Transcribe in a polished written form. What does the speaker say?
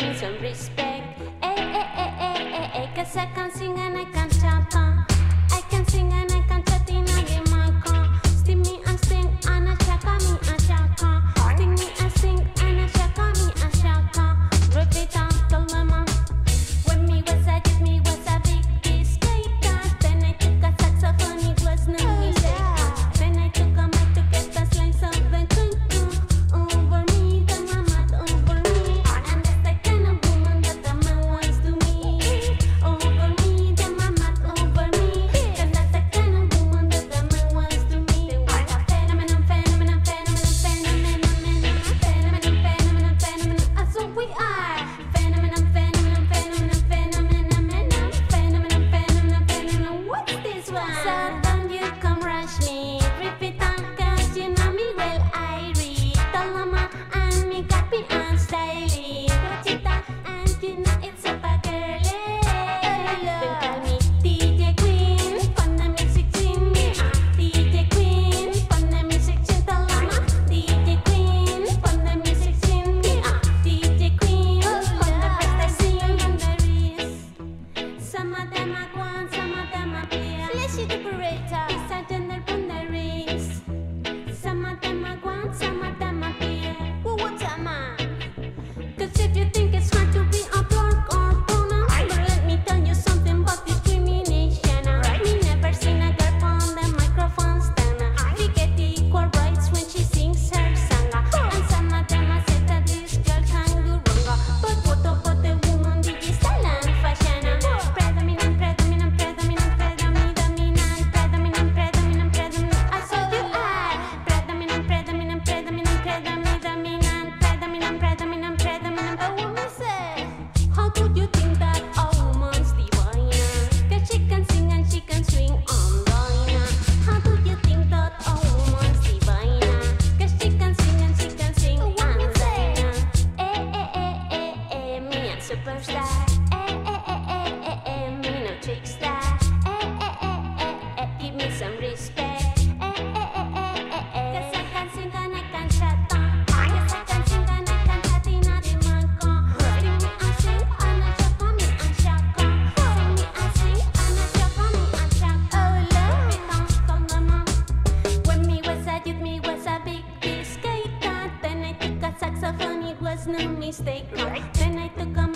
me some respect. Cause I can sing and I can chant. I can sing and I can chat in a game. Sting me and sting and a shaka me and shaka. Sting me and sting and a shaka me and shaka. Repeat until the man. When me was a kid, me was a big skater. Then I took a saxophone, it was no mistake. Then I took a mic to get the slice of the cake. Over me, the mama over me. And that's the kind of woman that the man wants to me. Over me, the mama over me. And that's the kind of woman that the man wants to me. They want a phenomenon, phenomenon, phenomenon, phenomenon, phenomenon, phenomenon, phenomenon. That's what we are. Phenomenon, phenomenon, phenomenon, phenomenon, phenomenon, phenomenon, phenomenon. What's this one? So don't you come rush me. Repeat on, cause you know me well, I read. Talama and me copy and styling. Rachita and you know it's a girly. Then call me DJ Queen. Pon the music scene. DJ Queen. Pon the music scene. Talama. DJ Queen. Pon the music scene. DJ Queen. Pon the best I sing on the wrist. Some of them are one, some of them are clear. Fleshy decorator. It's a gender boundaries. Some of them are one, some of them are clear. Well, what's a man? Cause if you think it's hard to be a dork or boner, but let me tell you something about discrimination. Me never seen a girl on the microphone stand. We get equal rights when she sings her song. And some of them are said that this girl can do wrong. But what about the woman with the style and fashion? Predominant, predominant, predominant, predominant, predominant, predominant, predominant. I saw you are predominant, predominant, predominant, predominant, predominant, predominant, predominant. A woman said, how could you think that a woman's divine? Cause she can sing and she can swing on line. How could you think that a woman's divine? Cause she can sing and she can sing on line. Me a superstar. Me no trickster. Give me some respect. Cause I can sing and I can chat. Cause I can sing and I can chat in a demanco. Sing me and sing and a shaka me and shaka. Sing me and sing and a shaka me and shaka. Oh Lord, it comes from the mom. When me was a youth, me was a big skater. Then I took a saxophone, it was no mistake. Then I took a